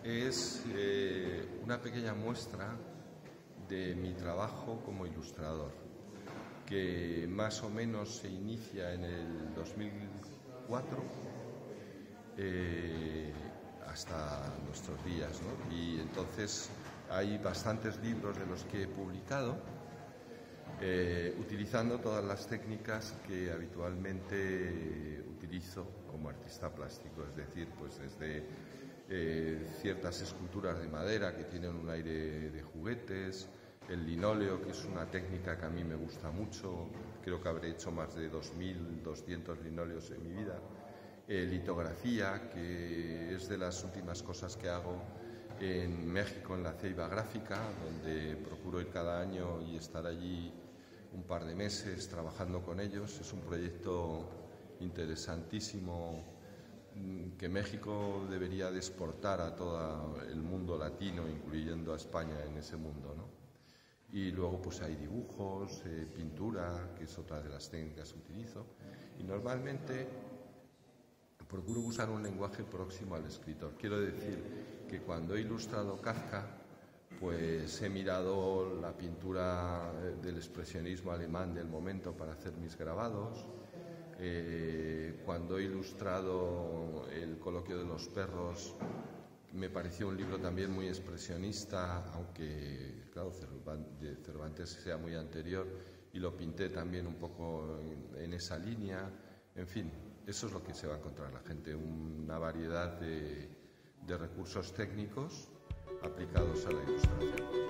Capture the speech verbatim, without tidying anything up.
es eh, una pequeña muestra de mi trabajo como ilustrador, que más o menos se inicia en el dos mil cuatro eh, hasta nuestros días, ¿no? Y entonces hay bastantes libros de los que he publicado, eh, utilizando todas las técnicas que habitualmente utilizo como artista plástico, es decir, pues desde eh, ciertas esculturas de madera que tienen un aire de juguetes, el linóleo, que es una técnica que a mí me gusta mucho, creo que habré hecho más de dos mil doscientos linóleos en mi vida, eh, litografía, que es de las últimas cosas que hago en México, en la Ceiba Gráfica, donde procuro ir cada año y estar allí un par de meses trabajando con ellos. Es un proyecto interesantísimo que México debería de exportar a todo el mundo latino, incluyendo a España en ese mundo, ¿no? Y luego pues hay dibujos, eh, pintura, que es otra de las técnicas que utilizo, y normalmente procuro usar un lenguaje próximo al escritor. Quiero decir que cuando he ilustrado Kafka, pues he mirado la pintura del expresionismo alemán del momento para hacer mis grabados. Eh, cuando he ilustrado El coloquio de los perros, me pareció un libro también muy expresionista, aunque, claro, Cervantes sea muy anterior, y lo pinté también un poco en, en esa línea. En fin, eso es lo que se va a encontrar la gente, una variedad de, de recursos técnicos aplicados a la ilustración.